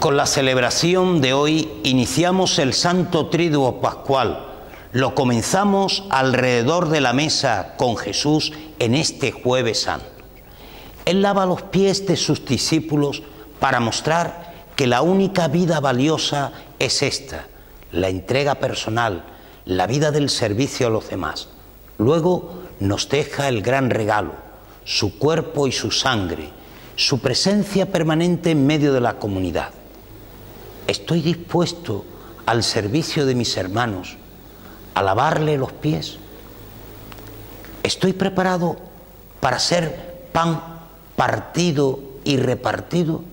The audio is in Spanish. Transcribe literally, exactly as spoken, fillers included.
Con la celebración de hoy iniciamos el Santo Triduo Pascual. Lo comenzamos alrededor de la mesa con Jesús en este Jueves Santo. Él lava los pies de sus discípulos para mostrar que la única vida valiosa es esta, la entrega personal, la vida del servicio a los demás. Luego nos deja el gran regalo, su cuerpo y su sangre, su presencia permanente en medio de la comunidad. ¿Estoy dispuesto al servicio de mis hermanos, a lavarle los pies? ¿Estoy preparado para ser pan partido y repartido?